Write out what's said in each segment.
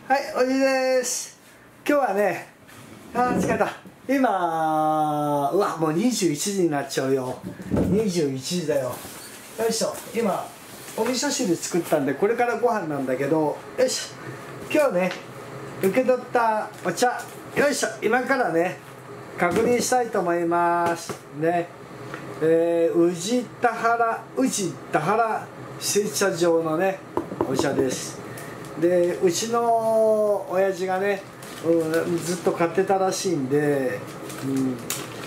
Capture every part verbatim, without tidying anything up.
はい、おじです。今日はね、あー疲れた。今、うわ、もうにじゅういちじになっちゃうよ。にじゅういちじだよ。よいしょ、今、お味噌汁作ったんで、これからご飯なんだけど、よし、今日ね、受け取ったお茶、よいしょ、今からね、確認したいと思います。ね。えー、宇治田原、宇治田原製茶場のね、お茶です。でうちの親父がね、うん、ずっと買ってたらしいんで、うん、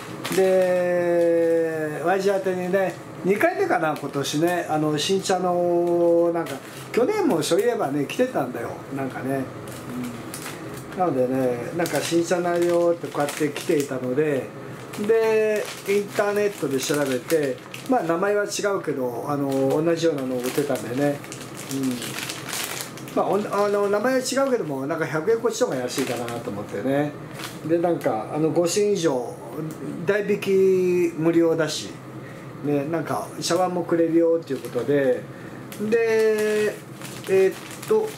で親父宛てにねにかいめかな今年ね、あの新茶のなんか去年もそういえばね来てたんだよなんかね、うん、なのでねなんか新茶ないよってこうやって来ていたので、でインターネットで調べて、まあ名前は違うけどあの同じようなのを売ってたんでね、うんまあ、あの名前は違うけどもなんかひゃくえんこっちの方が安いかなと思ってね、でなんかあのごせんえん以上代引き無料だし、ね、なんか茶碗もくれるよっていうことで、でえー、っと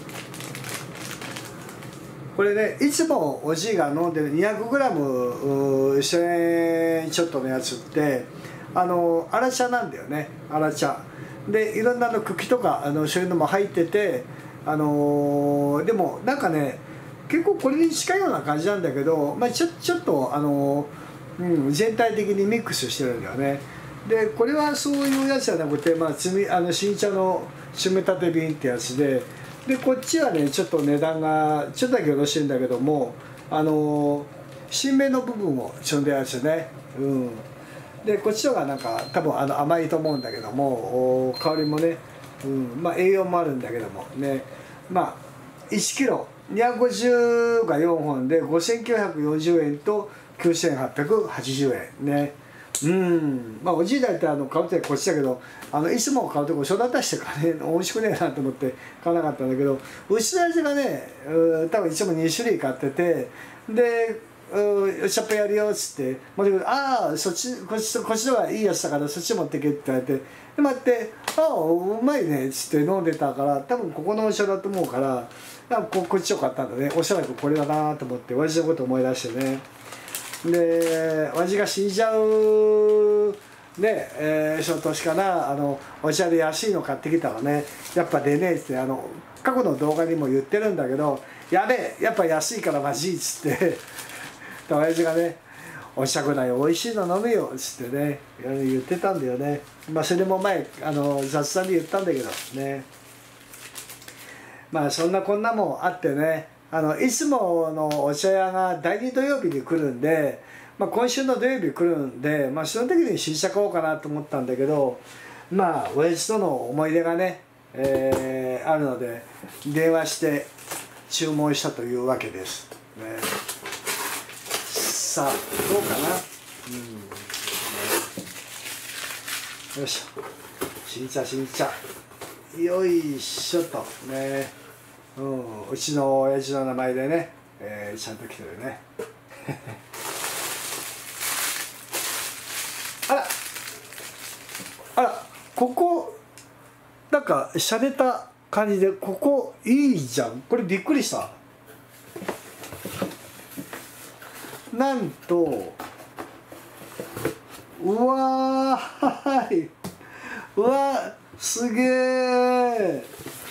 これねいつもおじいが飲んでる にひゃくグラム せんえんちょっとのやつってあの荒茶なんだよね。荒茶でいろんなの茎とかあのそういうのも入ってて、あのー、でもなんかね結構これに近いような感じなんだけど、まあ、ちょ, ちょっと、あのーうん、全体的にミックスしてるんだよね。でこれはそういうやつじゃなくて、まあ、つみあの新茶の締め立て瓶ってやつで、でこっちはねちょっと値段がちょっとだけよろしいんだけども、あのー、新芽の部分をちょんだやつね、うん、でこっちのがなんか多分あの甘いと思うんだけども香りもね、うんまあ、栄養もあるんだけどもね、まあいちキロにひゃくごじゅうがよんほんでごせんきゅうひゃくよんじゅうえんときゅうせんはっぴゃくはちじゅうえんね。うんまあおじいだってあの買うってこっちだけど、あのいつも買うとこ一緒だったしてからね美味しくねえなと思って買わなかったんだけど、うちの味がね多分いつもにしゅるい買ってて、で「シャップやるよ」っつって持ってくる「ああそっちこっちこっちの方がいいやつだからそっち持ってけ」って言われて、で待って「ああうまいね」っつって飲んでたから、多分ここのお茶だと思うから、ここっちを買ったんだね。おそらくこれだなと思って親父のこと思い出してね。で親父が死んじゃうねえー、その年かな、あのお茶で安いの買ってきたらねやっぱ出ねえってあの過去の動画にも言ってるんだけど、やべえやっぱ安いからまずいっつって親父がね「お茶ぐらいおいしいの飲めよ」っつってね言ってたんだよね。まあそれも前あの雑談で言ったんだけどね、まあそんなこんなもあってね、あのいつものお茶屋がだいに土曜日に来るんで、まあ、今週の土曜日来るんで、まあ、その時に新茶買おうかなと思ったんだけど、まあ親父との思い出がね、えー、あるので電話して注文したというわけです、ね、さあどうかな、うん、よいしょ新茶新茶よいしょとね、うん、うちの親父の名前でね、えー、ちゃんと来てるねあらあらここなんか洒落た感じでここいいじゃん。これびっくりした。なんとうわーいうわすげえ、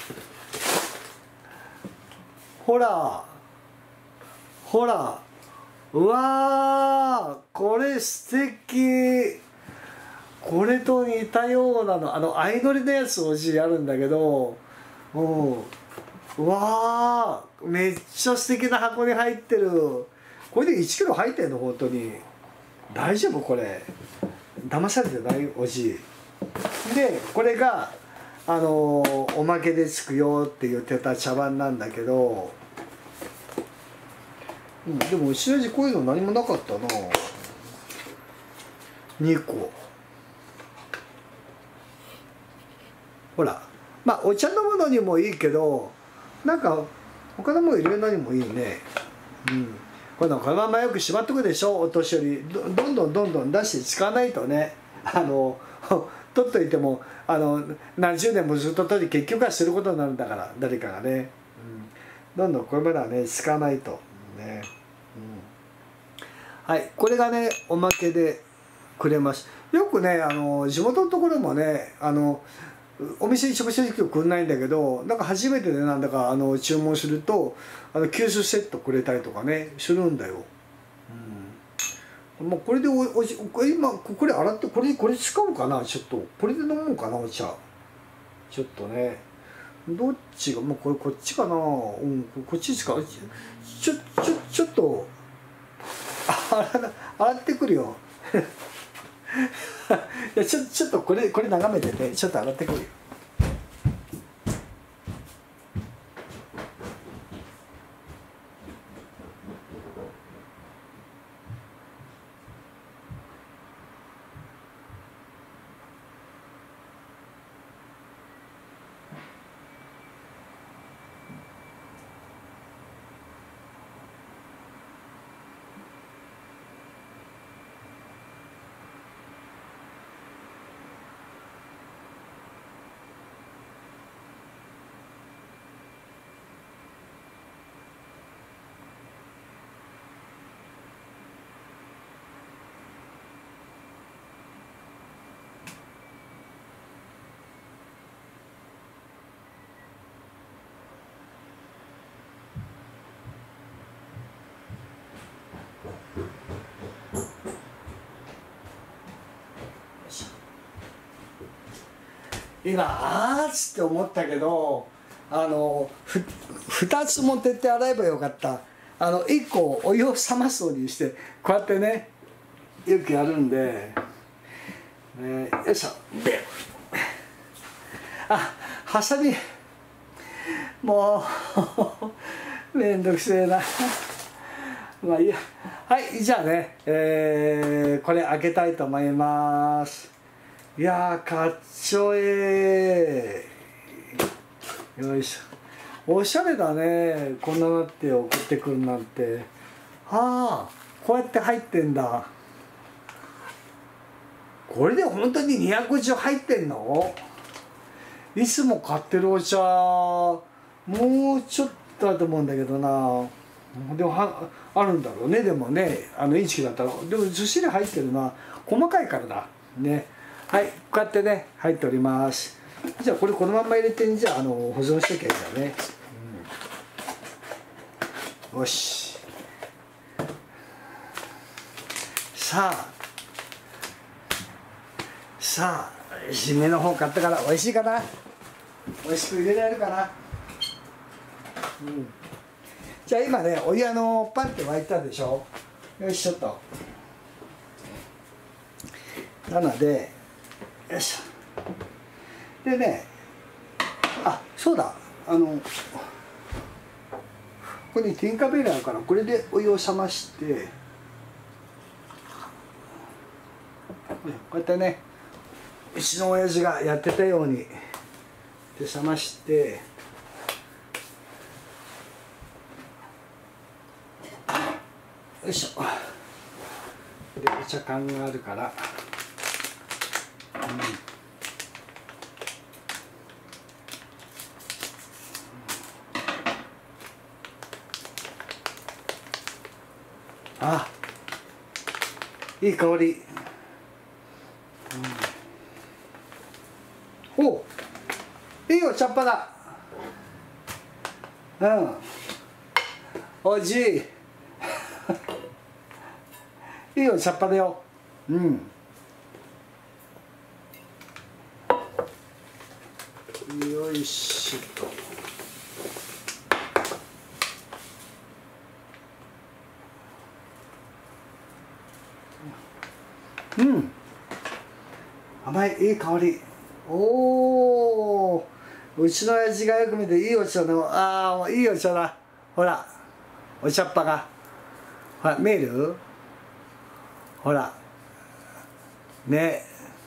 ほらほらうわーこれ素敵。これと似たようなのあの相乗りのやつおじいあるんだけど、うん、うわーめっちゃ素敵な箱に入ってる。これでいちキロ入ってんの本当に大丈夫？これ騙されてないおじいで、これがあのおまけでつくよって言ってた茶碗なんだけど、うん、でもうちの親父こういうの何もなかったな。にこほらまあお茶飲むのにもいいけどなんか他のもの入れるのにもいいね。うんこのこのままよくしまっとくでしょ、お年寄り ど, どんどんどんどん出して使わないとね、あの取っといてもあの何十年もずっと取り結局はすることになるんだから誰かがね、 どんどんこれまではね使わないとね、うん、はい、これがねおまけでくれます。よくねあの地元のところもねあのお店に直接今日来んないんだけど、なんか初めてでなんだかあの注文するとあの急須セットくれたりとかねするんだよ。うん、もうこれでおおし今これ洗ってこれこれ使うかな、ちょっとこれで飲もうかなお茶。ちょっとねどっちがもうこれこっちかな、うん、こっちですか。ちょちょちょっと洗洗ってくるよ。いやちょちょっとこれこれ眺めててちょっと洗ってくるよ。今あーっつって思ったけど、あのふふたつ持ってって洗えばよかった。あのいっこお湯を冷ますようにしてこうやってねよくやるんで、ね、よいしょで、あハサミもうめんどくせえな。まあいいや。はい、じゃあね、えー、これ開けたいと思います。いやーかっちょええ。よいしょ、おしゃれだね、こんななって送ってくるなんて。はあ、こうやって入ってんだ。これで本当ににひゃくじゅう入ってんの？いつも買ってるお茶もうちょっとだと思うんだけどな。でもはあるんだろうね。でもね、あのインチキだったらでもずっしり入ってるな。細かいからだね。はい、こうやってね入っております。じゃあこれこのまま入れてじゃああの保存しときゃいいんだね、うん、よし。さあさあ締めの方買ったから美味しいかな、美味しく入れられるかな、うん、じゃあ今ねお湯あのパンって沸いたでしょ。よしちょっとなのでよいしょでね、あそうだ、あのここにティンカーベルあるからこれでお湯を冷まして、こうやってねうちの親父がやってたようにで冷まして、よいしょでお茶缶があるから、うん、あいい香り、うん、おいいお茶っ葉だ、うんおじいいいお茶っ葉だよ、うんよいしょと。うん、甘いいい香り。おお、うちの親父がよく見ていいお茶だ。ああいいお茶だ。ほらお茶っ葉がほら見える？ほらね、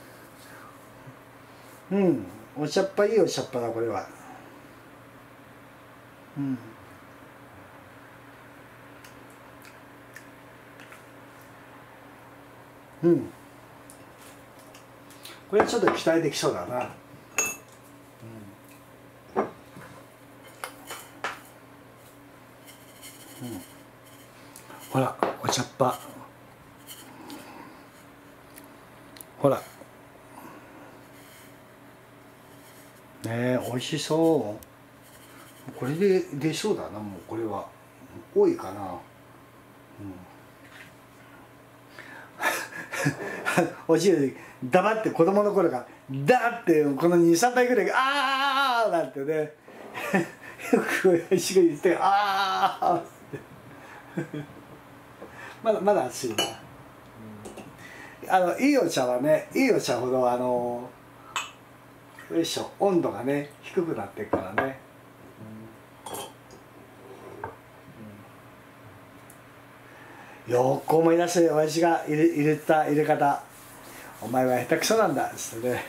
うんお茶っ葉いいお茶っ葉だこれは。うんうんこれちょっと期待できそうだな、うん、 ほらお茶っ葉、ほらねえ美味しそう。これで出そうだな。もうこれは多いかな、うん、おじい黙って子供の頃からダーってこのにさんばいぐらいがあーなんてねよく親父が言ってあーってまだまだ熱いな、うん、あのいいお茶はね、いいお茶ほどあのよいしょ温度がね低くなっていくからね、うんうん、よく思い出して親父が入れ、入れた入れ方、お前は下手くそなんだっつってね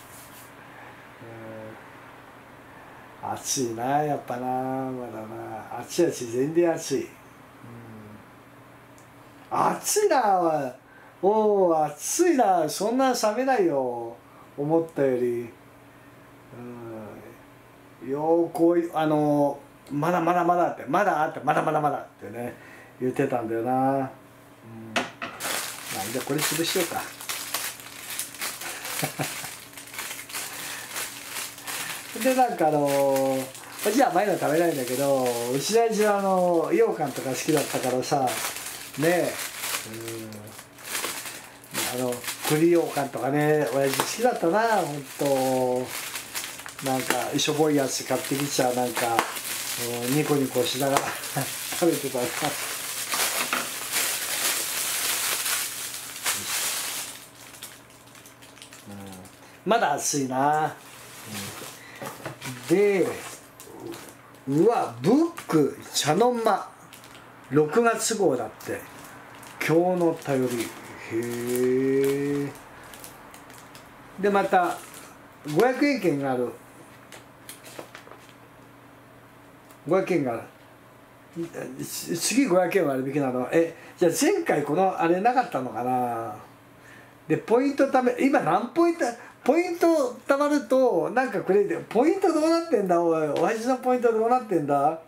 暑いなやっぱな、まだな、暑い暑い全然暑い、うん、暑いなおお暑いな、そんな冷めないよ思ったより、うん、ようこうあのまだまだまだってまだあってまだまだまだってね言ってたんだよな、うん、まあじゃあこれ潰しようかでなんかあのじゃあ甘いの食べないんだけど、うちの親父はあの羊羹とか好きだったからさねえ、うん、あの栗羊羹とかね親父好きだったなほんと。なんかしょぼいやつ買ってきちゃなんかニコニコしながら食べてたなうん、まだ暑いな、うん、でうわブック茶の間ろくがつ号だって、今日の便り、へえ。でまたごひゃくえん券がある、ごひゃくえんがある、次ごひゃくえん割引なの。えじゃあ前回このあれなかったのかな。でポイントため今何ポイントポイントたまるとなんかくれて、ポイントどうなってんだおい、おやじのポイントどうなってんだ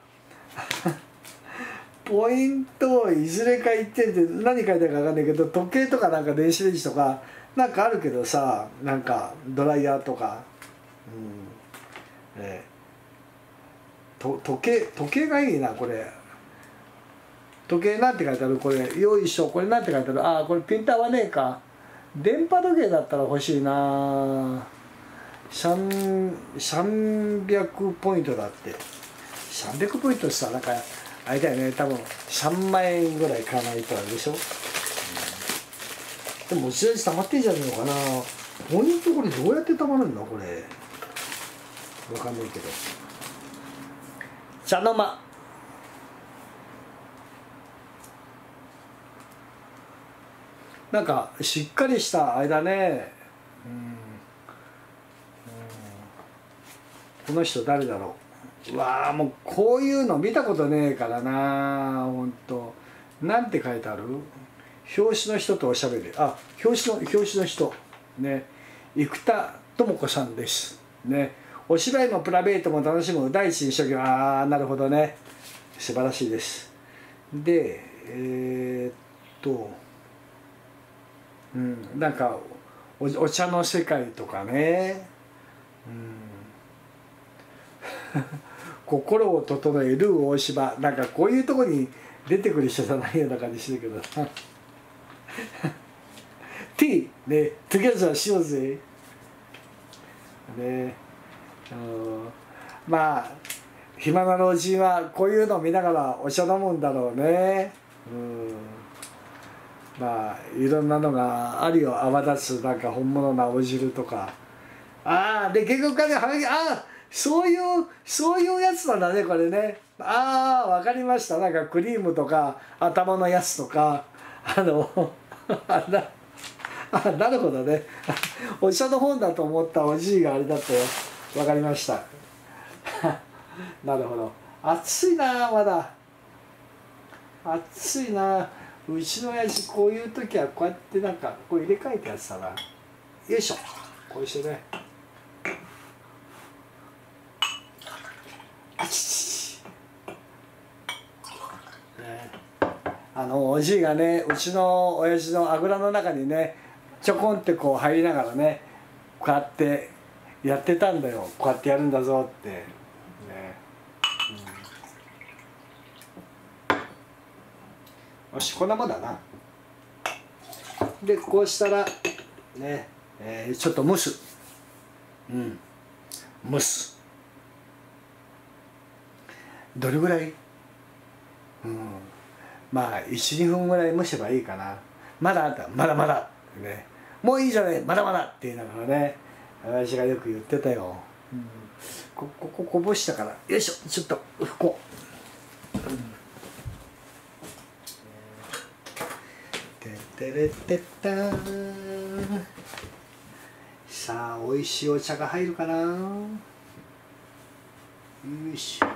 ポイントをいずれか言ってって何書いてあるか分かんないけど、時計とかなんか電子レンジとかなんかあるけどさ、なんかドライヤーとか、うんえー、と時計時計がいいなこれ。時計なんて書いてあるこれ、よいしょ、これなんて書いてある、ああこれピント合わねえか、電波時計だったら欲しいな。さんびゃくポイントだって、さんびゃくポイントってさなんかあれだよね、多分さんまんえんぐらい買わないとあれでしょ、うん、でもうちのやつ溜まってんじゃねえのかな。ポイントこれどうやって溜まるんだこれ、わかんないけど。茶の間なんかしっかりしたあれだね、うん、うん、この人誰だろう。うわあもうこういうの見たことねえからなほんと。なんて書いてある、表紙の人とおしゃべり、あ表紙の表紙の人ね、生田智子さんですね。お芝居もプライベートも楽しむ第一にしとき、ああなるほどね、素晴らしいです。でえー、っとうん、なんか お, お茶の世界とかね、うん、心を整える大芝、なんかこういうとこに出てくる人じゃないような感じするけどなT ね、とりあえずはしようぜね、うん、まあ暇な老人はこういうのを見ながらお茶飲むんだろうね、うんまあいろんなのがあるよ、泡立つなんか本物の青汁とか、ああで結局ねはがき、ああそういうそういうやつなんだねこれね、ああ分かりました、なんかクリームとか頭のやつとかあのあなあなるほどねお茶の本だと思ったおじいがあれだったよ、分かりましたなるほど、暑いなまだ暑いな。うちの親父こういう時はこうやってなんかこう入れ替えてやってたな。よいしょ、こうしてね、あちちあのおじいがね、うちの親父のあぐらの中にねちょこんってこう入りながらね、こうやってやってたんだよ。こうやってやるんだぞってね、うん、よし、こんなもんだな。でこうしたらね、えー、ちょっと蒸す、うん蒸す。どれぐらい、うんまあいちにふんぐらい蒸せばいいかな。まだあんたまだまだね、もういいじゃない、まだまだって言いながらね、私がよく言ってたよ、うん、ここここぼしたから、よいしょ、ちょっと拭こう、うん、ててれてったー。さあおいしいお茶が入るかな。よいしょ、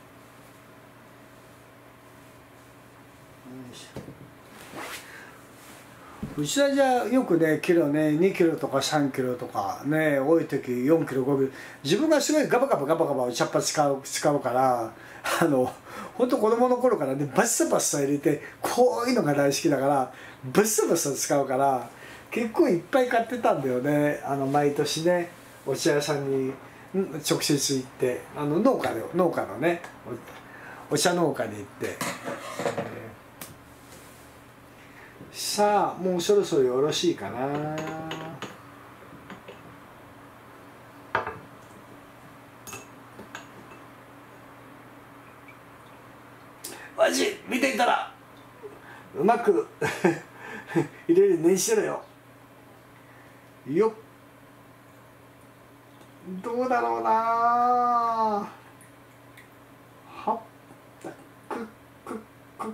うちはじゃあよくねキロねにキロとかさんキロとかね、多い時よんキロごキロ、自分がすごいガバガバガバガバお茶っ葉使う使うから、あの本当子供の頃からねバッサバッサ入れて、こういうのが大好きだからバッサバッサ使うから、結構いっぱい買ってたんだよね。あの毎年ねお茶屋さんに直接行って、あの農家で農家のね お, お茶農家に行って、えーさあもうそろそろよろしいかな。マジ見ていたらうまく入れるねんしてろよ。よっ、どうだろうな。はっ、くっくっくっ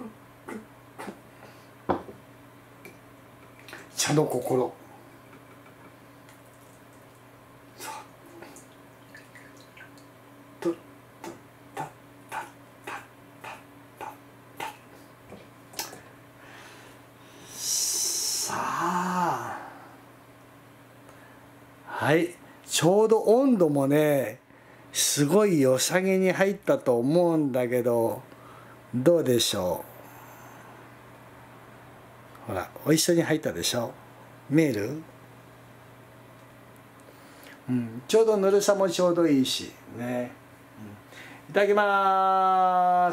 茶の心。とたたたたたた。さあ、はい、ちょうど温度もねすごい良さげに入ったと思うんだけど、どうでしょう。ほらお一緒に入ったでしょ、見える、うん、ちょうどぬるさもちょうどいいしね、うん、いただきます。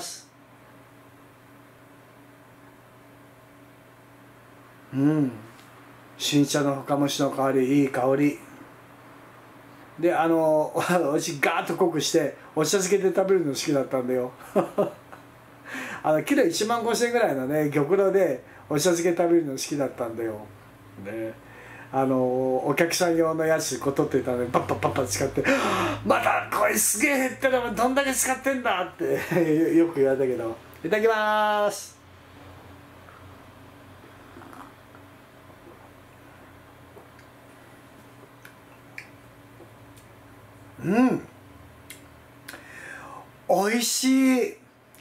うん、新茶の深蒸しの香り、いい香りで、あの私ガーッと濃くしてお茶漬けで食べるの好きだったんだよあのキロいちまんごせんえんぐらいのね玉露でお茶漬け食べるの好きだったんだよ、ね、あのお客さん用のやつこう取ってたのでパッパッパッパ使って「またこれすげえ減ったらどんだけ使ってんだ」ってよく言われたけど、いただきます。うん、おいしい。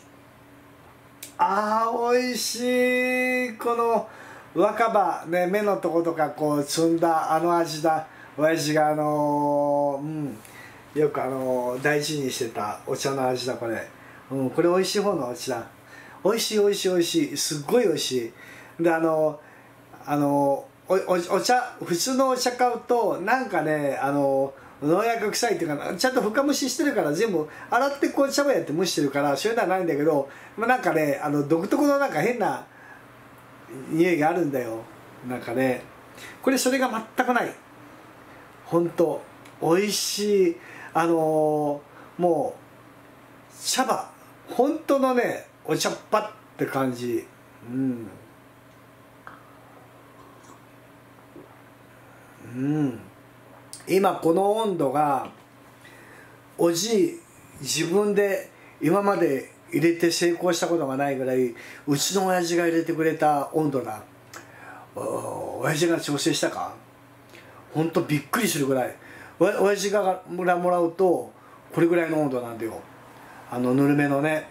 あーおいしい。この若葉ね、目のとことかこう摘んだあの味だ。親父があのー、うんよくあのー、大事にしてたお茶の味だこれ、うん、これおいしい方のお茶だ。おいしいおいしいおいしい、すっごいおいしい。であのー、あのー、お, お, お茶普通のお茶買うとなんかね、あのー農薬臭いっていうか、ちゃんと深蒸ししてるから全部洗ってこう茶葉やって蒸してるからそういうのはないんだけど、なんかねあの独特のなんか変な匂いがあるんだよ。なんかねこれそれが全くない。ほんとおいしい。あのー、もう茶葉本当のねお茶っ葉って感じ。うんうん今この温度がおじい自分で今まで入れて成功したことがないぐらいうちの親父が入れてくれた温度だ。お親父が調整したか、ほんとびっくりするぐらい。お親父がもらもらうとこれぐらいの温度なんだよ、あのぬるめのね、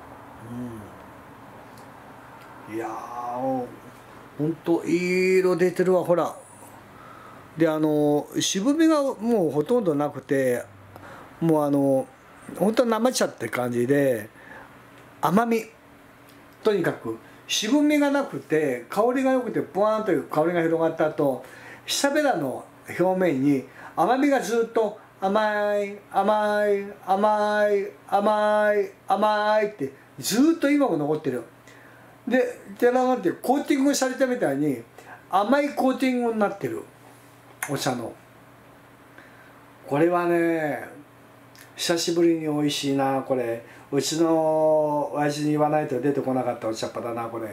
うん、いやーほんといい色出てるわ。ほらであの渋みがもうほとんどなくて、もうあの本当生茶って感じで甘み、とにかく渋みがなくて香りが良くてポワーンという香りが広がった後、舌べらの表面に甘みがずっと甘い甘い甘い甘い甘いってずっと今も残ってる。ででなんてコーティングされたみたいに甘いコーティングになってるお茶の。これはね久しぶりに美味しいな。これうちの親父に言わないと出てこなかったお茶っ葉だなこれ。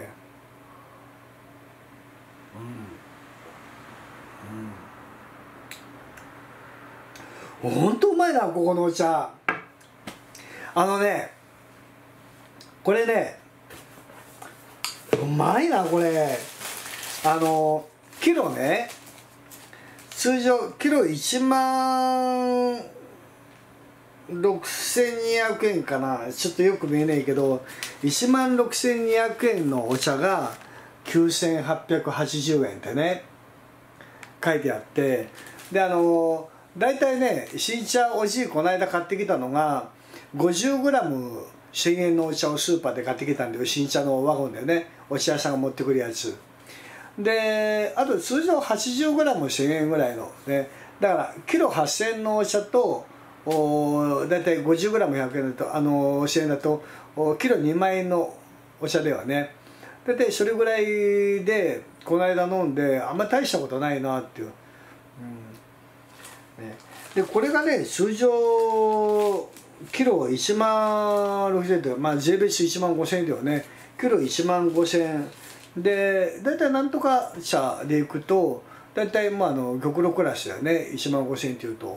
うん、うん、ほんとうまいなここのお茶。あのねこれねうまいなこれ。あのキロね通常キロいちまんろくせんにひゃくえんかな、ちょっとよく見えないけどいちまんろくせんにひゃくえんのお茶がきゅうせんはっぴゃくはちじゅうえんってね書いてあって、であの大体ね新茶おじいこの間買ってきたのが ごじゅうグラムせんえんのお茶をスーパーで買ってきたんだよ。新茶のワゴンでねお茶屋さんが持ってくるやつで、あと通常 はちじゅうグラムせんえんぐらいのね、だからキロはっせんえんのお茶とおだいたい ごじゅうグラムひゃくえんだとあのせんえんだとおキロにまんえんのお茶ではねだいたいそれぐらいでこの間飲んであんまり大したことないなっていう、うんね、でこれがね通常キロいちまんろくせんえんで、まあ、税別いちまんごせんえんではねキロいちまんごせんえんでだいたいなんとか茶でいくとだいたいまああの玉露クラスだよねいちまんごせんえんっていうと。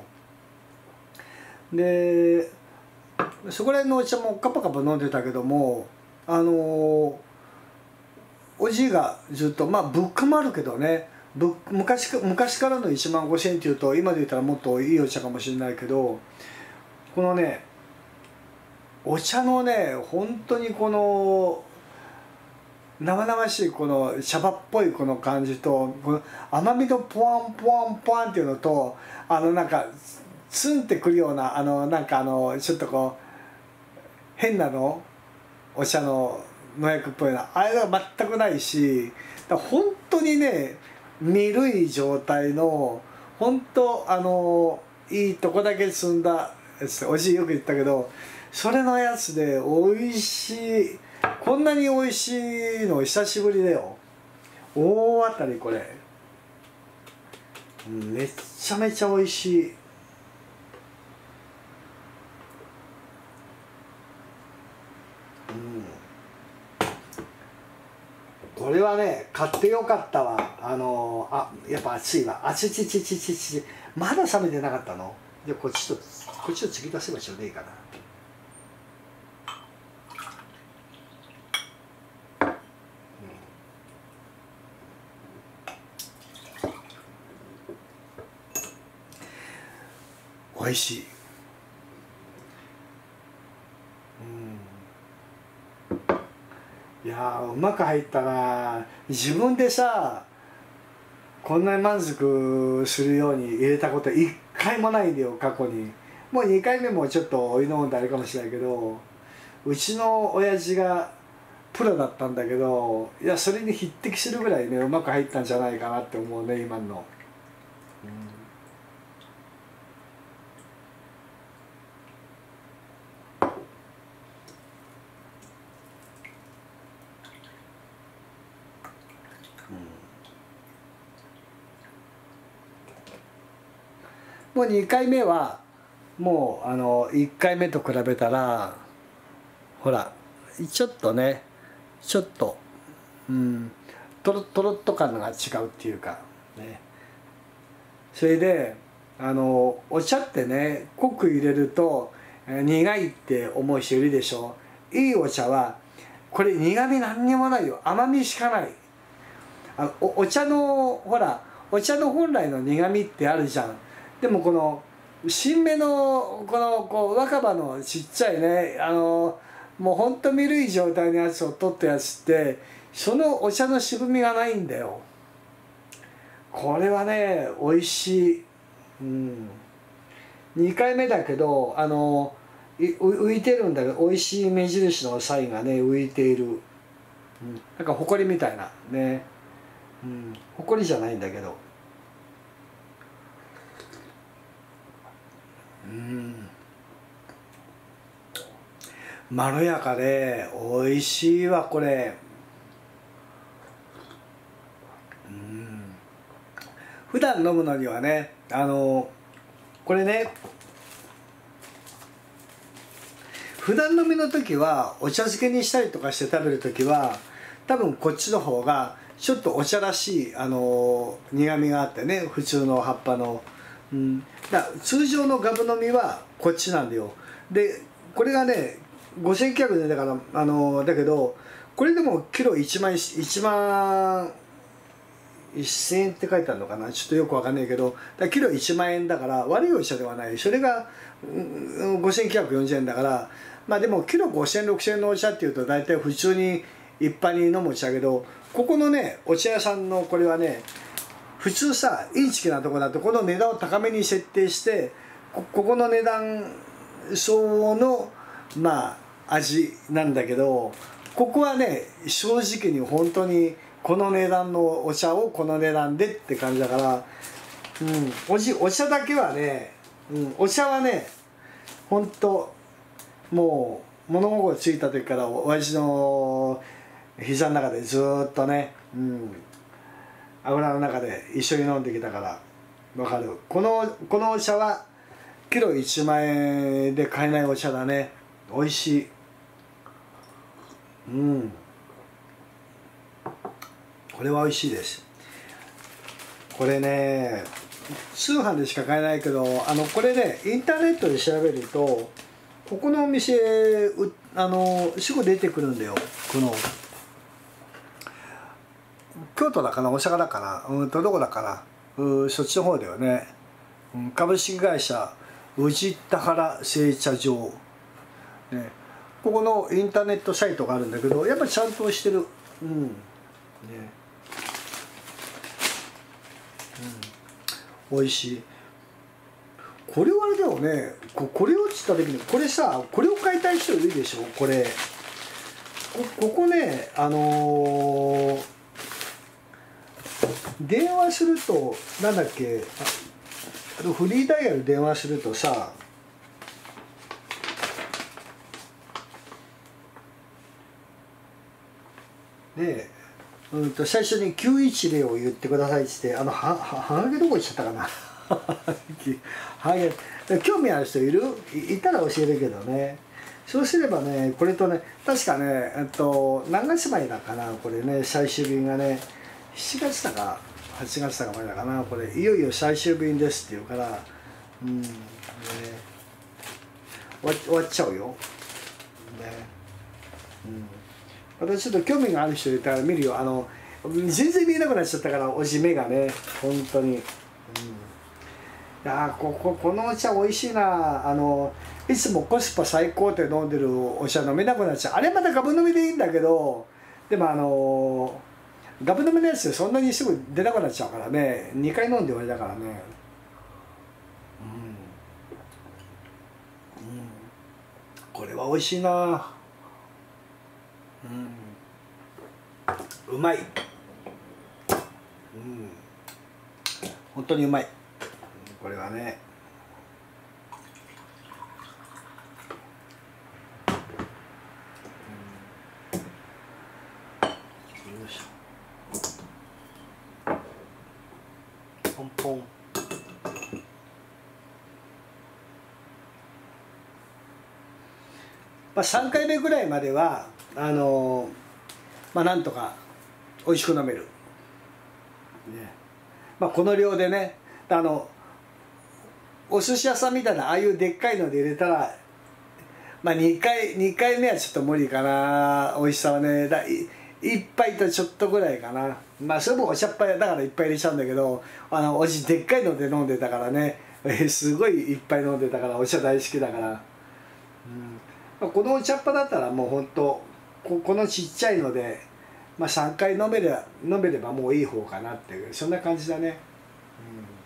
でそこら辺のお茶もカパカパ飲んでたけどもあのおじいがずっとまあ物価もあるけどねぶ昔か昔からのいちまんごせんえんっていうと今で言ったらもっといいお茶かもしれないけどこのねお茶のね本当にこの生々しいこの茶葉っぽいこの感じとこの甘みのポワンポワンポワンっていうのとあのなんかツンってくるようなあのなんかあのちょっとこう変なのお茶の農薬っぽいなあれが全くないしだ本当にねみるい状態の本当あのいいとこだけ摘んだやつおじいよく言ったけどそれのやつで美味しいこんなに美味しいの久しぶりだよ。大当たりこれめっちゃめちゃ美味しい。これはね買ってよかったわ。あのあやっぱ熱いわ。あちちちちちちまだ冷めてなかったの。じゃこっちとこっちと継ぎ足せばちょうどいいかな。うん、おいしい。いやーうまく入ったな。自分でさこんなに満足するように入れたこと一回もないんだよ過去に。もうにかいめもちょっとお湯飲んであれかもしれないけどうちの親父がプロだったんだけどいやそれに匹敵するぐらいねうまく入ったんじゃないかなって思うね今の。もうにかいめはもうあのいっかいめと比べたらほらちょっとねちょっとうんトロトロっと感が違うっていうかね。それであのお茶ってね濃く入れると苦いって思う人いるでしょ。いいお茶はこれ苦み何にもないよ甘みしかない。あの お, お茶のほらお茶の本来の苦みってあるじゃん。でもこの新芽のこのこう若葉のちっちゃいねあのもうほんとみるい状態のやつを取ったやつってそのお茶の渋みがないんだよ。これはね美味しい。うん、にかいめだけどあの浮いてるんだけど美味しい目印のサインがね浮いている。 うん、なんか埃みたいなね、うん、埃じゃないんだけど、うん、まろやかで美味しいわこれ。うん、普段飲むのにはね、あのこれね、普段飲みの時はお茶漬けにしたりとかして食べる時は多分こっちの方がちょっとお茶らしいあの苦みがあってね、普通の葉っぱの、うん、だ通常のガブ飲みはこっちなんだよ。でこれがねごせんきゅうひゃくえんだから、あのだけどこれでもキロいちまんいちまんせんえんって書いてあるのかな、ちょっとよくわかんないけど、だキロいちまんえんだから悪いお茶ではない。それが、うん、ごせんきゅうひゃくよんじゅうえんだから、まあでもキロごせんろくせんえんのお茶っていうと大体普通に一般に飲むお茶だけど、ここのねお茶屋さんのこれはね、普通さインチキなとこだとこの値段を高めに設定して、こ, ここの値段相応のまあ味なんだけど、ここはね正直に本当にこの値段のお茶をこの値段でって感じだから、うん、おじお茶だけはね、うん、お茶はね本当もう物心ついた時から親父の膝の中でずっとね、うん、油の中で一緒に飲んできたから分かる。このこのお茶はキロいちまんえんで買えないお茶だね。美味しい。うん、これは美味しいです。これね通販でしか買えないけど、あのこれねインターネットで調べるとここのお店うあのすぐ出てくるんだよ。この京都だかな大阪だかな、うんとどこだかな、うそっちの方だよね、うん、株式会社宇治田原製茶場、ね、ここのインターネットサイトがあるんだけど、やっぱちゃんとしてる。うんね、うん、美味しい。これはあれだよね、ここれをつった時にこれさ、これを買いたい人いるでしょ。これ こ, ここねあのー、電話するとなんだっけ、あフリーダイヤル電話するとさ、で、うんと最初にきゅういちゼロを言ってくださいって言って、あのははがけどこ行っちゃったかなはげ興味ある人いる い, いたら教えるけどね。そうすればね、これとね確かね、えっと何月前だかなこれね、最終便がねしちがつだかはちがつだか前だかな、これいよいよ最終便ですっていうから、うんね、終 わ, 終わっちゃうよ、ね、うん、私ちょっと興味がある人いたら見るよ。あの全然見えなくなっちゃったから、おじ目がね本当に、うん、いやこここのお茶美味しいな。あのいつもコスパ最高って飲んでるお茶飲めなくなっちゃう。あれまたガブ飲みでいいんだけど、でもあのガブ飲みのやつそんなにすぐ出なくなっちゃうからね、にかい飲んで終わりだからね、うん、うん、これは美味しいな。うん、うまい、うん、本当にうまい、これはね。よいしょ、ポンポン。まあ、さんかいめぐらいまではあのー、まあなんとか美味しく飲める、ね、まあ、この量でね、あのお寿司屋さんみたいなああいうでっかいので入れたら、まあ、にかいにかいめはちょっと無理かな、美味しさはね。だい一杯とちょっとぐらいかな。まあそれもお茶っ葉だからいっぱい入れちゃうんだけど、あのおじでっかいので飲んでたからね、すごいいっぱい飲んでたから、お茶大好きだから、うん、このお茶っ葉だったらもうほんと こ, このちっちゃいので、まあ、さんかい飲めれば飲めればもういい方かなっていう、そんな感じだね、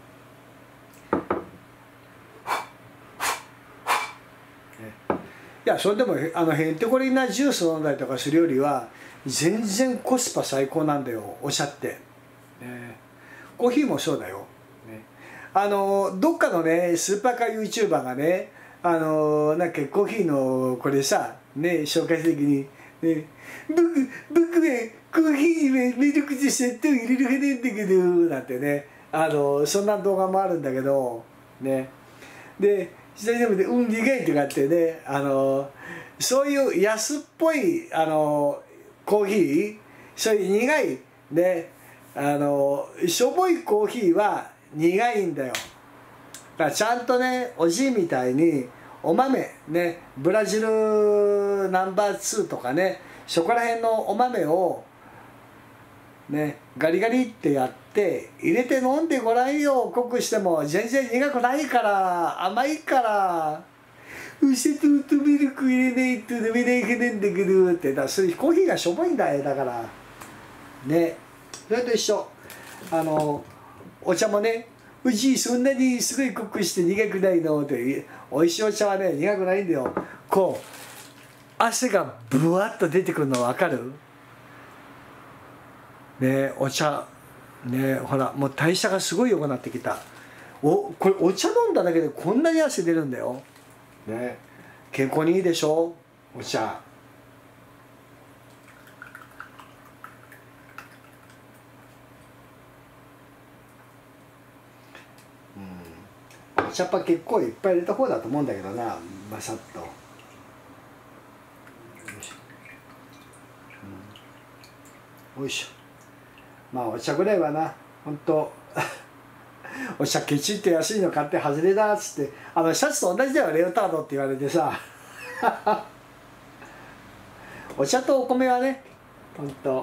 うん、ね、いややそれでもあのへんてこりんなジュース飲んだりとかするよりは全然コスパ最高なんだよお茶って、ね、コーヒーもそうだよ、ね、あのどっかのねスーパーカー YouTuber がねあのなんかコーヒーのこれさね紹介した時にね僕僕はコーヒーにはミルクと砂糖入れる派なんだけどなんてねあのそんな動画もあるんだけどねで下にでもねうん苦いとかってねあのそういう安っぽいあのコーヒーそういう苦いねあのしょぼいコーヒーは苦いんだよ。だからちゃんとねおじいみたいにお豆ねブラジルナンバーツーとかねそこら辺のお豆をねガリガリってやって入れて飲んでごらんよ。濃くしても全然苦くないから甘いからお砂糖とミルク入れないと飲めないかなんだけどってだそういうコーヒーがしょぼいんだよだからねそれと一緒あのお茶もねおじいそんなにすごい濃くして苦くないのっておいしいお茶はね苦くないんだよ。こう汗がブワッと出てくるの分かるねお茶ねほらもう代謝がすごい良くなってきた。おこれお茶飲んだだけでこんなに汗出るんだよ。ね健康にいいでしょお茶。うんお茶っ葉結構いっぱい入れた方だと思うんだけどなバサッと。おいしょまあお茶ぐらいはなほんとお茶ケチって安いの買って外れだっつってあのシャツと同じだよレオタードって言われてさお茶とお米はねほんと、うん、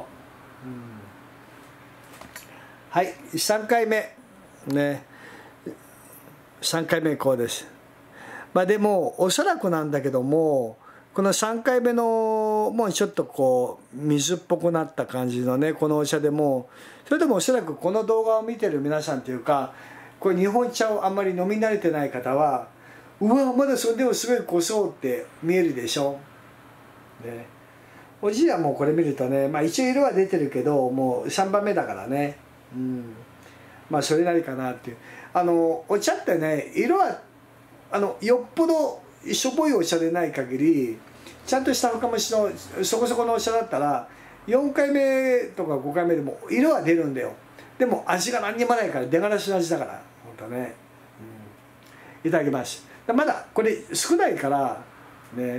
はいさんかいめねさんかいめこうです。まあでもおそらくなんだけどもこのさんかいめのもうちょっとこう水っぽくなった感じのねこのお茶でもそれでもおそらくこの動画を見てる皆さんというかこれ日本茶をあんまり飲み慣れてない方はうわまだそれでもすごい濃そうって見えるでしょ。ね、おじいはもうこれ見るとねまあ一応色は出てるけどもうさんばんめだからね、うん、まあそれなりかなっていうあのお茶ってね色はあのよっぽどしょぼいお茶でない限りちゃんとした深蒸しのそこそこのお茶だったらよんかいめとかごかいめでも色は出るんだよ。でも味が何にもないから出がらしの味だから本当ね、うん、いただきます。まだこれ少ないからね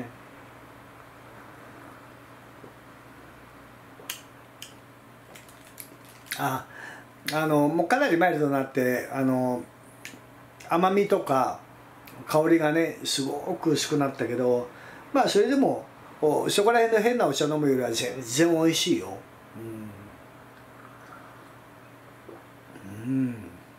ああのもうかなりマイルドになってあの甘みとか香りがねすごく薄くなったけどまあそれでもそこら辺の変なお茶飲むよりは全然美味しいよ。うん、うん、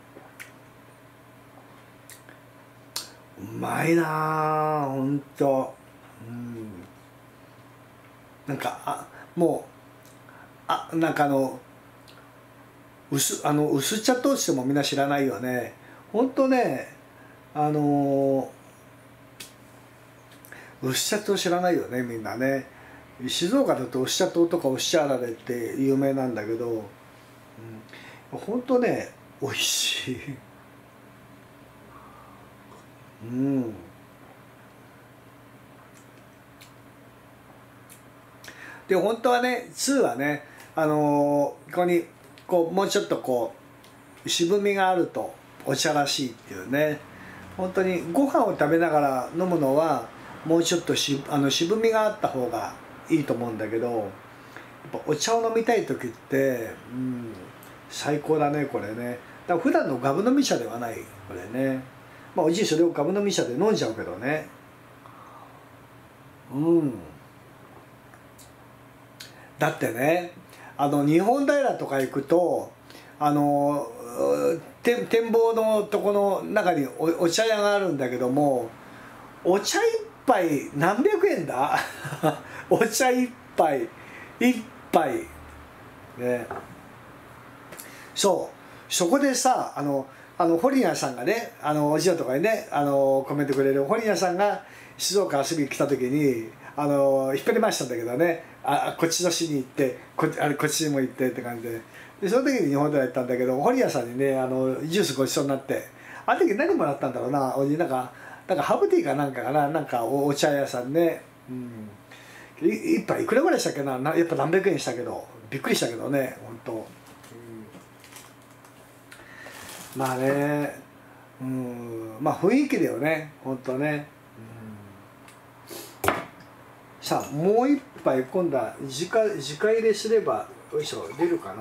うまいなあほんと、うん、なんかあもうあなんかあの薄あの薄茶としてもみんな知らないよねほんとねあのー、薄茶糖知らないよねみんなね。静岡だと薄茶糖とか薄茶あられって有名なんだけど、うん、ほんとね美味しいうんで本当はねにはねあのー、ここにこうもうちょっとこう渋みがあるとお茶らしいっていうね本当にご飯を食べながら飲むのはもうちょっとしあの渋みがあった方がいいと思うんだけどやっぱお茶を飲みたい時って、うん、最高だねこれね。だから普段のガブ飲み茶ではないこれね。まあおじいそれをガブ飲み茶で飲んじゃうけどね。うんだってねあの日本平とか行くとあの展望のとこの中に お, お茶屋があるんだけどもお茶一杯何百円だお茶一杯一杯ねそうそこでさあのあの堀谷さんがねあのおじやとかにねあのコメントくれる堀谷さんが静岡遊びに来た時にあの引っ張り回したんだけどね、あこっちの市に行ってこあれこっちにも行ってって感じで、でその時に日本では行ったんだけど、堀屋さんにねあのジュースごちそうになって、あの時何もらったんだろうな、おじなんかなんかハーブティーかなんかかな、なんか お, お茶屋さんね、うん、一杯いくらぐらいしたっけな、なやっぱ何百円したけどびっくりしたけどね本当、うん、まあね、うん、まあ雰囲気だよね本当ね、うん、さあもう一杯今度は直直入れすればよいしょ出るかな、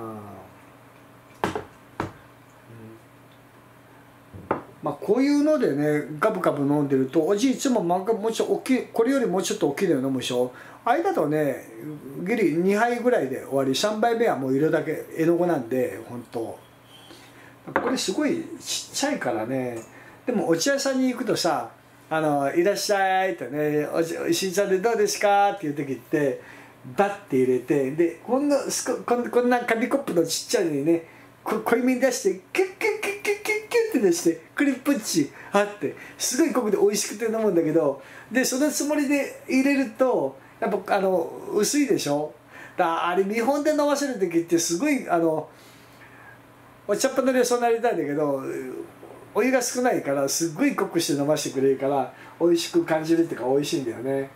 まあ、こういうのでねガブガブ飲んでると、おじいつも漫画もうちょっと大きい、これよりもうちょっと大きいの飲むでしょ、あれだとねギリにはいぐらいで終わり、さんばいめはもう色だけ絵の具なんで本当これすごいちっちゃいからね。でもお茶屋さんに行くとさ「あのいらっしゃい」ってね「おじ新茶でどうですか?」っていう時ってバッて入れて、でこんなこんこんな紙コップのちっちゃいのにねこ濃いめに出してキュッキュッキュッキュッキュッキュッって出してクリップッチあってすごい濃くて美味しくて飲むんだけど、でそのつもりで入れるとやっぱあの薄いでしょ。だあれ見本で飲ませる時ってすごいあのお茶っ葉の量そうなりたいんだけどお湯が少ないからすっごい濃くして飲ませてくれるから美味しく感じるっていうか美味しいんだよね。うん、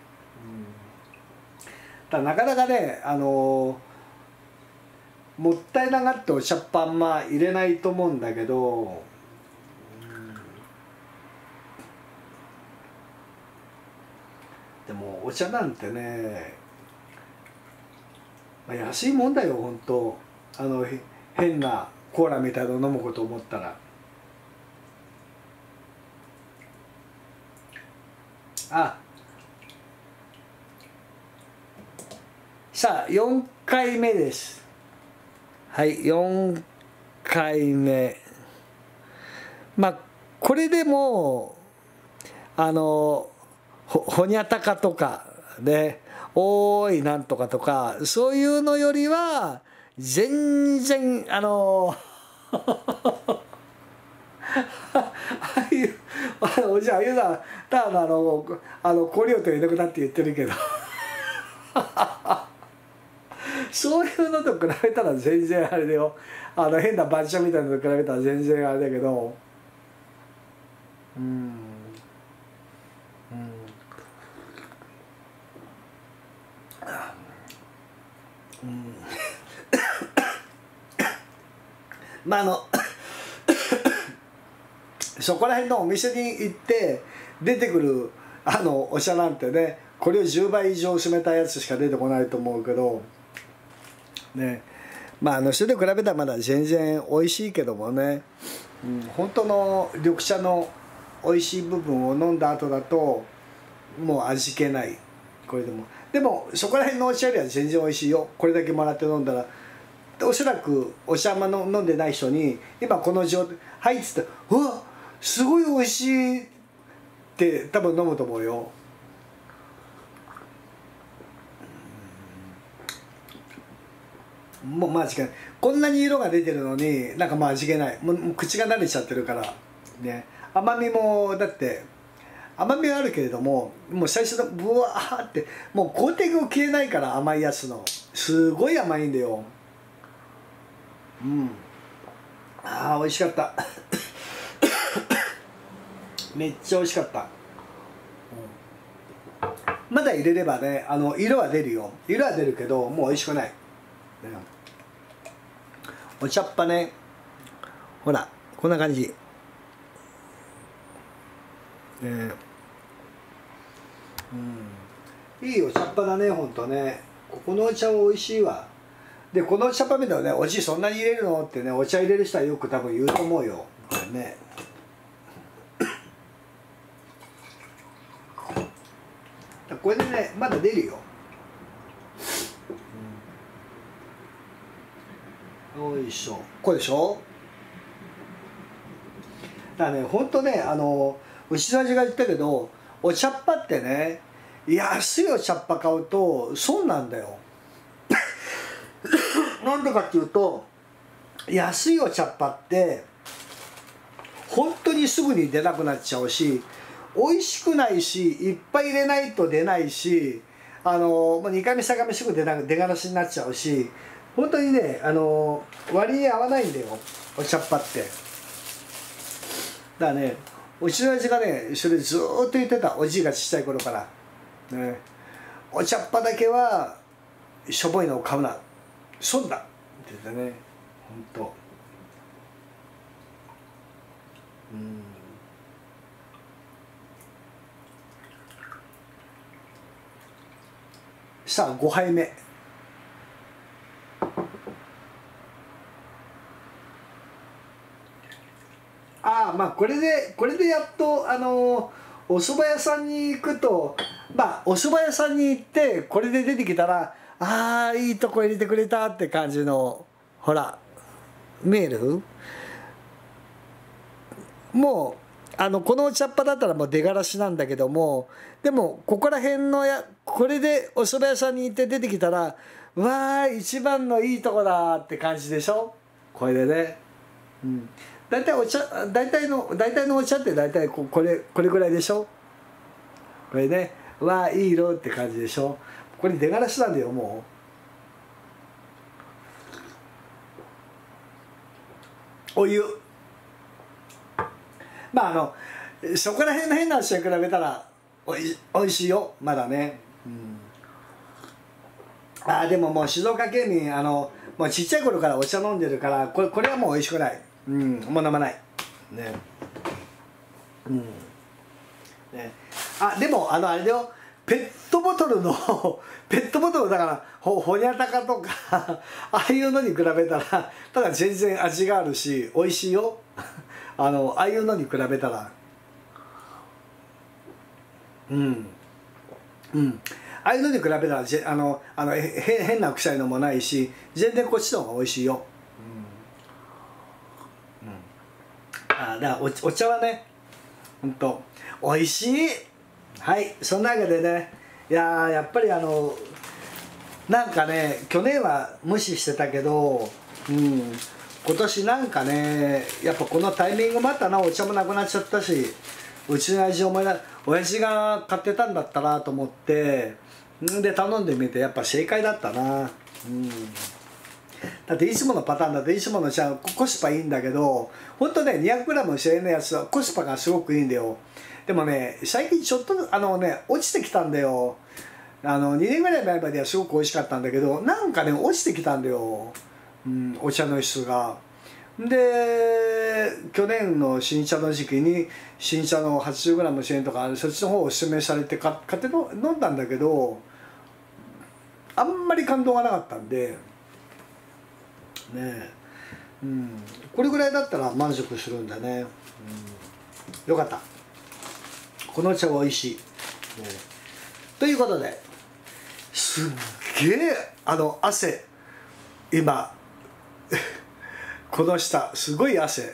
だなかなかねあのもったいながってお茶っ葉あんま入れないと思うんだけど、うん、でもお茶なんてね、まあ、安いもんだよ本当。あの変なコーラみたいなの飲むこと思ったら。あさあよんかいめです。はいよんかいめ。まあこれでもあの ほ, ほにゃたかとかねおーいなんとかとかそういうのよりは全然あのああいうあのおじゃあゆうさんただあのあのコリオといなくなって言ってるけどそういうのと比べたら全然あれだよ、あの変なバッチャみたいなのと比べたら全然あれだけど、うんうんうんまああのそこら辺のお店に行って出てくるあのお茶なんてねこれをじゅうばい以上薄めたやつしか出てこないと思うけどね、まああのそれと比べたらまだ全然美味しいけどもね、うん、本当の緑茶の美味しい部分を飲んだ後だともう味気ない。これでもでもそこら辺のお茶よりは全然美味しいよ。これだけもらって飲んだらおそらくお茶まの飲んでない人に今この状態「はい」っつって「うわすごい美味しい」って多分飲むと思うよ。もうまあ味気ない。こんなに色が出てるのになんかまあ味気ない。もう口が慣れちゃってるからね。甘みもだって甘みはあるけれどももう最初のブワーってもうコーティング消えないから甘いやつのすごい甘いんだよ。うん、あー美味しかっためっちゃ美味しかった、うん、まだ入れればねあの色は出るよ。色は出るけどもう美味しくない、ね、お茶っ葉ねほらこんな感じ、ね、うん、いいお茶っ葉だねほんとね。ここのお茶は美味しいわ。でこのお茶っ葉見たらね「おじいそんなに入れるの?」ってねお茶入れる人はよく多分言うと思うよこれねこれでねまだ出るよ、うん、よいしょこれでしょ。だからねほんとねあの牛の味が言ったけどお茶っ葉ってね安いお茶っ葉買うと損なんだよなんでかっていうと安いお茶っ葉って本当にすぐに出なくなっちゃうし美味しくないし、いっぱい入れないと出ないし、あのもうにかいめさんかいめすぐ出な出がらしになっちゃうし、本当にね、あの割に合わないんだよ、お茶っ葉って。だからね、うちの親父がね、それずーっと言ってた、おじいがちっちゃい頃から、ね、お茶っ葉だけはしょぼいのを買うな、損だって言ってね、本当。うん。さあごはいめ。ああ、まあこれでこれでやっとあのお蕎麦屋さんに行くと、まあお蕎麦屋さんに行ってこれで出てきたら、ああいいとこ入れてくれたって感じの、ほら見える？もうあのこのお茶っ葉だったらもう出がらしなんだけども、でもここら辺のやこれでお蕎麦屋さんに行って出てきたら、わあ一番のいいとこだって感じでしょ、これでね。うん、大体お茶大体の大体のお茶って大体ここれこれぐらいでしょ、これね。わあいい色って感じでしょ。これ出がらしなんだよもう。お湯、まああのそこら辺の変な話に比べたらおいおいしいよまだね。うん、ああでももう静岡県民、あのもうちっちゃい頃からお茶飲んでるから、これこれはもうおいしくない。うん、もう飲まないね。うんね、あでもあのあれだよ、ペットボトルのペットボトルだからほほにゃたかとかああいうのに比べたらただ全然味があるし美味しいよあのああいうのに比べたら、うんうんああいうのに比べたらぜあのあのへ変な臭いのもないし、全然こっちの方が美味しいよ。うんうん、あだから お, お茶はねほんと美味しい。はい、そんなわけでね、いやーやっぱりあのなんかね去年は無視してたけど、うん、今年なんかねやっぱこのタイミングもあったな。お茶もなくなっちゃったし、うちの親父思い出親父が買ってたんだったなと思ってんで頼んでみて、やっぱ正解だったな。うん、だっていつものパターンだといつもの茶コスパいいんだけど、ほんとね にひゃくグラムせんえんのやつはコスパがすごくいいんだよ。でもね最近ちょっとあのね落ちてきたんだよ。あのにねんぐらい前まではすごく美味しかったんだけど、なんかね落ちてきたんだよ、うん、お茶の質が。で去年の新茶の時期に新茶の はちじゅうグラムせんえんとかそっちの方をおすすめされて買っての飲んだんだけど、あんまり感動がなかったんでねえ、うん、これぐらいだったら満足するんだね。うん、よかった、このお茶は美味しい、ね、ということですっげえあの汗今この下すごい汗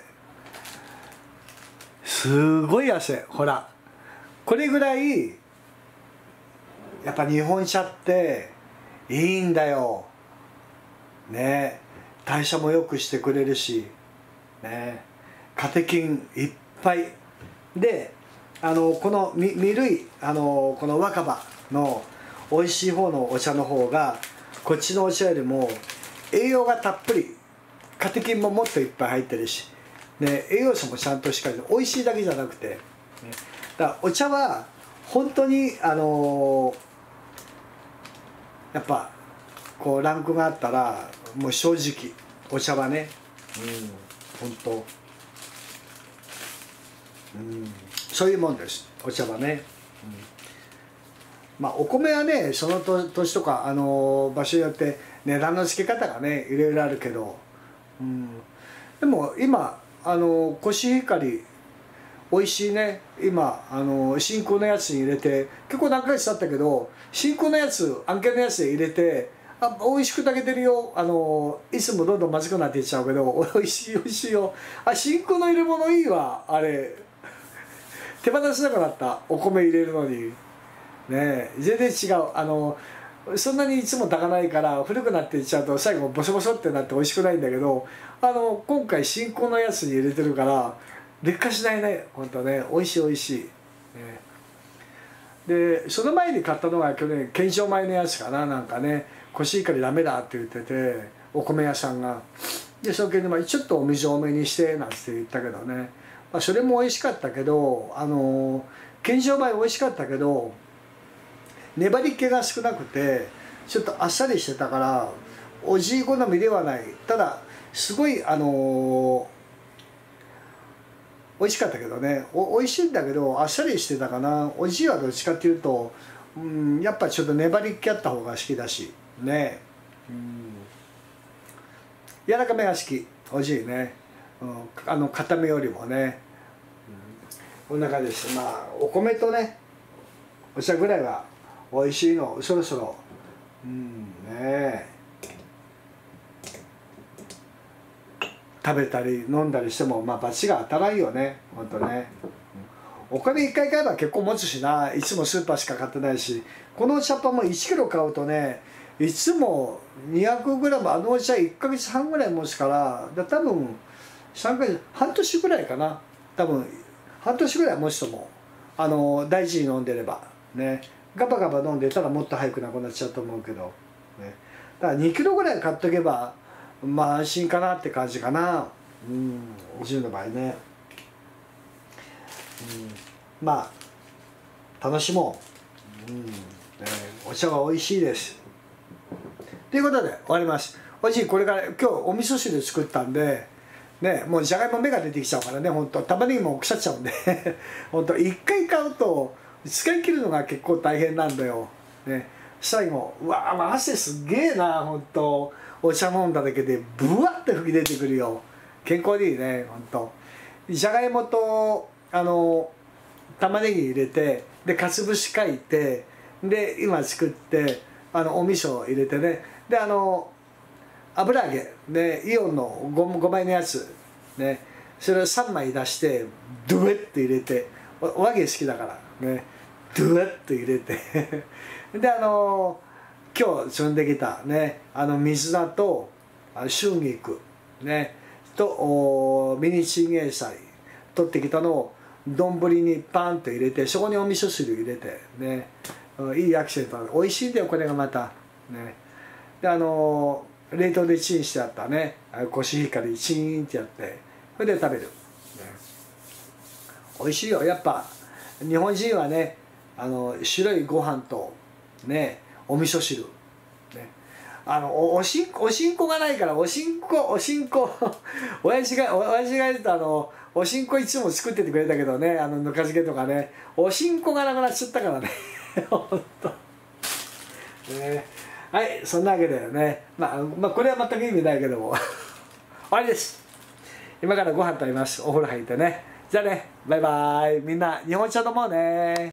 すごい汗、ほらこれぐらいやっぱ日本茶っていいんだよね。代謝も良くしてくれるしね、カテキンいっぱいで、あのこのみみるいあのこの若葉の美味しい方のお茶の方がこっちのお茶よりも栄養がたっぷり、カテキンももっといっぱい入ってるし、ね、栄養素もちゃんとしっかり、美味しいだけじゃなくて、ね、だからお茶は本当にあのやっぱこうランクがあったらもう正直お茶はね、うん、本当、うん、そういうもんですお茶はね。うん、まあお米はねその年とかあの場所によって値段の付け方がねいろいろあるけど、うん、でも今あのコシヒカリ美味しいね。今あの真空のやつに入れて結構何ヶ月経ったけど、真空のやつ案件のやつで入れて、あ美味しく炊けてるよ。あのいつもどんどんまずくなっていっちゃうけど美味しい美味しいよ。あ真空の入れ物いいわ。あれ手放せなくなった、お米入れるのにね。全然違う。あのそんなにいつも炊かないから古くなっていっちゃうと最後ボソボソってなって美味しくないんだけど、あの今回真空のやつに入れてるから劣化しないね。ほんとね美味しい美味しい。 でその前に買ったのが去年検証米のやつかな、なんかねコシヒカリダメだって言ってて、お米屋さんが。でその時にまあちょっとお水多めにしてなんて言ったけどね、まあ、それも美味しかったけど、あの検証米美味しかったけど粘り気が少なくてちょっとあっさりしてたからおじい好みではない。ただすごいあの美味しかったけどね、お美味しいんだけどあっさりしてたかな。おじいはどっちかっていうと、うん、やっぱちょっと粘り気あった方が好きだしね、うん、柔らかめが好きおじいね、うん、あの固めよりもね、うん、こんな感じです。まあお米とねお茶ぐらいは美味しいのそろそろ、うんね、食べたり飲んだりしてもまあ罰が当たらんよね、ほんとね。お金いっかい買えば結構持つしな、いつもスーパーしか買ってないし、このお茶っ葉もいちキロ買うとねいつもにひゃくグラム、あのお茶いっかげつはんぐらい持つから、だ多分さんかげつ半年ぐらいかな、多分半年ぐらい持つと思う。あの大事に飲んでればね、ガバガバ飲んでたらもっと早くなくなっちゃうと思うけど、ね、だからにキロぐらい買っとけばまあ安心かなって感じかな、うん、おじいの場合ね、うん、まあ楽しもう、うんね、お茶は美味しいです。ということで終わります。おじいこれから今日お味噌汁作ったんでね、もうじゃがいも芽が出てきちゃうからね、ほんと玉ねぎも腐っちゃうんでほんといっかい買うと使い切るのが結構大変なんだよ、ね、最後うわー汗すげえな、ほんとお茶飲んだだけでブワッて吹き出てくるよ。健康にいいね、ほんと。じゃがいもとあの玉ねぎ入れて、でかつぶしかいて、で今作ってあのお味噌を入れてね、であの油揚げ、ね、イオンの 5, ごまいのやつ、ね、それをさんまい出してドゥエッと入れて、 お, お揚げ好きだからね、ドゥエッと入れてであの今日積んできたね、あの水菜と春菊ねとミニチンゲン菜取ってきたのを丼にパンと入れて、そこにお味噌汁入れてね、いいアクセント、美味しいんだよこれがまたね。であの冷凍でチンしてあったねコシヒカリチーンってやって、それで食べる、ね、美味しいよ。やっぱ日本人はね、あの白いご飯とねお味噌汁、ね、あの お, おしんおしんこがないから、おしんこおしんこ親父が親父が言うとあのおしんこいつも作っててくれたけどね、あのぬか漬けとかね、おしんこがなくなっちゃったからねほんとね。はい、そんなわけだよね。まあ、まあ、これは全く意味ないけども終わりです。今からご飯食べます。お風呂入ってね。じゃあね、バイバイ。みんな日本茶飲もうね。